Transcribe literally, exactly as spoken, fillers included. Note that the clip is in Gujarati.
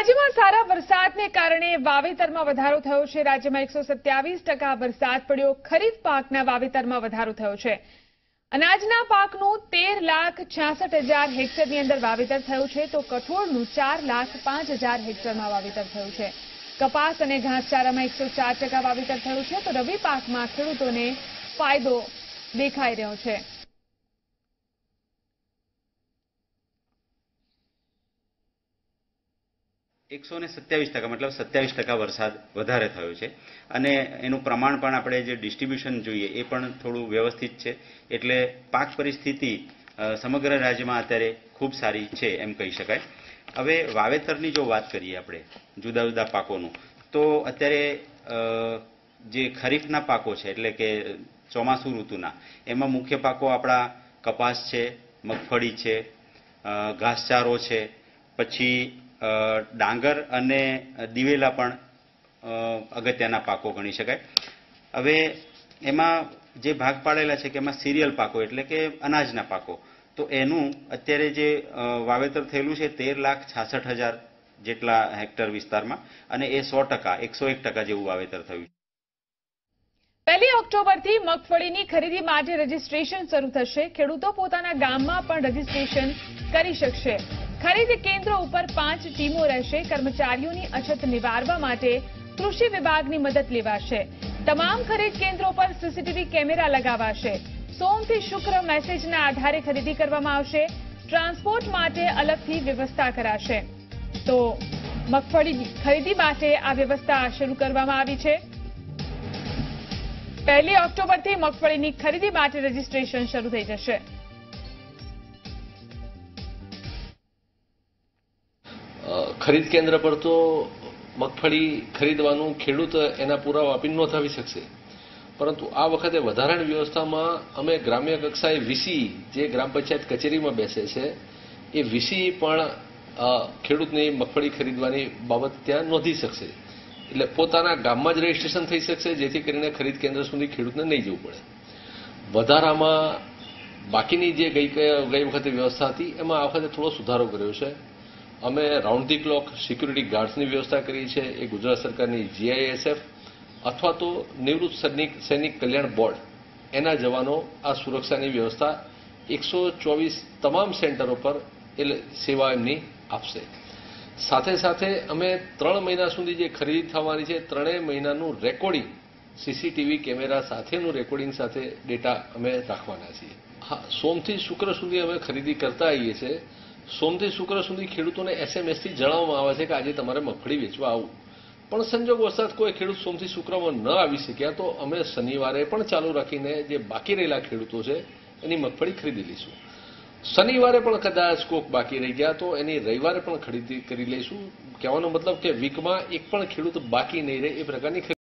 રાજ્યમાં સારા વરસાદને કારણે વાવેતરમાં વધારો થયો છે। રાજ્યમાં એકસો સત્યાવીસ ટકા વરસાદ પડ્યો। ખરીફ પાકના વાવેતરમાં વધારો થયો છે। અનાજના પાકનું તેર લાખ છાસઠ હજાર હેક્ટરની અંદર વાવેતર થયું છે, તો કઠોળનું ચાર લાખ પાંચ હજાર હેક્ટરમાં વાવેતર થયું છે। કપાસ અને ઘાસચારામાં એકસો ચાર ટકા વાવેતર થયું છે, તો રવિ પાકમાં ખેડૂતોને ફાયદો દેખાઈ રહ્યો છે। એકસો ને સત્યાવીસ ટકા મતલબ સત્યાવીસ ટકા વરસાદ વધારે થયો છે અને એનું પ્રમાણ પણ આપણે જે ડિસ્ટ્રીબ્યુશન જોઈએ એ પણ થોડું વ્યવસ્થિત છે, એટલે પાક પરિસ્થિતિ સમગ્ર રાજ્યમાં અત્યારે ખૂબ સારી છે એમ કહી શકાય। હવે વાવેતરની જો વાત કરીએ આપણે જુદા જુદા પાકોનું, તો અત્યારે જે ખરીફના પાકો છે એટલે કે ચોમાસુ ઋતુના, એમાં મુખ્ય પાકો આપણા કપાસ છે, મગફળી છે, ઘાસચારો છે, પછી ડાંગર અને દિવેલા પણ અગત્યના પાકો ગણી શકાય। હવે એમાં જે ભાગ પાડેલા છે કે એમાં સિરિયલ પાકો એટલે કે અનાજના પાકો, તો એનું અત્યારે જે વાવેતર થયેલું છે તેર લાખ છાસઠ હજાર જેટલા હેક્ટર વિસ્તારમાં, અને એ સો ટકા એકસો એક ટકા જેવું વાવેતર થયું છે। પહેલી ઓક્ટોબરથી મગફળીની ખરીદી માટે રજીસ્ટ્રેશન શરૂ થશે। ખેડૂતો પોતાના ગામમાં પણ રજીસ્ટ્રેશન કરી શકશે। ખરીદ કેન્દ્રો ઉપર પાંચ ટીમો રહેશે। કર્મચારીઓની અછત નિવારવા માટે કૃષિ વિભાગની મદદ લેવાશે। તમામ ખરીદ કેન્દ્રો પર સીસીટીવી કેમેરા લગાવાશે। સોમથી શુક્ર મેસેજના આધારે ખરીદી કરવામાં આવશે। ટ્રાન્સપોર્ટ માટે અલગથી વ્યવસ્થા કરાશે। તો મગફળી ખરીદી માટે આ વ્યવસ્થા શરૂ કરવામાં આવી છે। પહેલી ઓક્ટોબરથી મગફળીની ખરીદી માટે રજીસ્ટ્રેશન શરૂ થઈ જશે। ખરીદ કેન્દ્ર પર તો મગફળી ખરીદવાનું ખેડૂત એના પુરાવા આપીને નોંધાવી શકશે, પરંતુ આ વખતે વધારાની વ્યવસ્થામાં અમે ગ્રામ્ય કક્ષાએ વીસી જે ગ્રામ પંચાયત કચેરીમાં બેસે છે એ વીસી પણ ખેડૂતની મગફળી ખરીદવાની બાબત ત્યાં નોંધી શકશે। એટલે પોતાના ગામમાં જ રજીસ્ટ્રેશન થઈ શકશે, જેથી કરીને ખરીદ કેન્દ્ર સુધી ખેડૂતને નહીં જવું પડે। વધારામાં બાકીની જે ગઈ ગઈ વખતે વ્યવસ્થા હતી એમાં આ વખતે થોડો સુધારો કર્યો છે। અમે રાઉન્ડ ધી ક્લોક સિક્યુરિટી ગાર્ડ્સની વ્યવસ્થા કરી છે। એ ગુજરાત સરકારની જીઆઈએસએફ અથવા તો નિવૃત્ત સૈનિક સૈનિક કલ્યાણ બોર્ડ એના જવાનો આ સુરક્ષાની વ્યવસ્થા એકસો ચોવીસ તમામ સેન્ટરો પર એ સેવા એમની આપશે। સાથે સાથે અમે ત્રણ મહિના સુધી જે ખરીદી થવાની છે ત્રણેય મહિનાનું રેકોર્ડિંગ સીસીટીવી કેમેરા સાથેનું રેકોર્ડિંગ સાથે ડેટા અમે રાખવાના છીએ। હા, સોમથી શુક્ર સુધી અમે ખરીદી કરતા આવીએ છીએ। સોમથી શુક્ર સુધી ખેડૂતોને એસએમએસથી જણાવવામાં આવે છે કે આજે તમારે મગફળી વેચવા આવું, પણ સંજોગ વરસાદ કોઈ ખેડૂત સોમથી શુક્રમાં ન આવી શક્યા તો અમે શનિવારે પણ ચાલુ રાખીને જે બાકી રહેલા ખેડૂતો છે એની મગફળી ખરીદી લઈશું। શનિવારે પણ કદાચ કોક બાકી રહી ગયા તો એની રવિવારે પણ ખરીદી કરી લઈશું। કહેવાનો મતલબ કે વીકમાં એક પણ ખેડૂત બાકી નહીં રહે એ પ્રકારની